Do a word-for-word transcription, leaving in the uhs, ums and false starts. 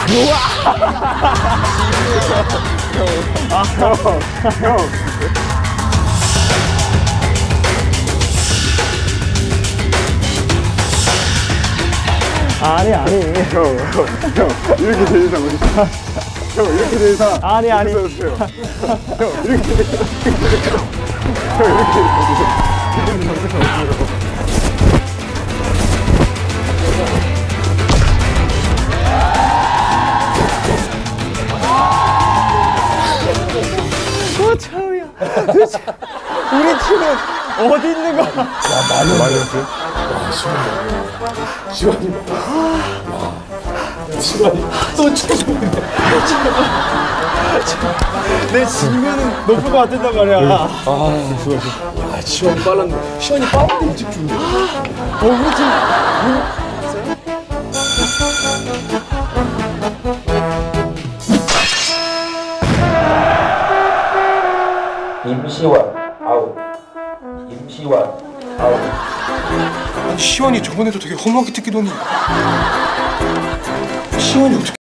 아, 형, 형. 아니 아니. 형, 형, 형 이렇게 된 이상 어디 있어? 형 이렇게 된 이상. 아니 아니. 형 이렇게 된 이상. 형 이렇게 된 이상 어디 있어? 고차우야. 도대체 우리 팀은 어디 있는 거야? 야, 많이 많이었어요? 시원이. 시원이. 또 쳐주는데. 내 지면은 높을 것 같았단 말이야. 아, 수고 수고. 아, 시원이 빨랐네. 시원이 빠른데 일찍 준대. 어, 우리 팀. 임시완 아웃. 임시완 아웃. 아니, 시원이 저번에도 되게 험하게 뜯기더니. 시원이 어떻게.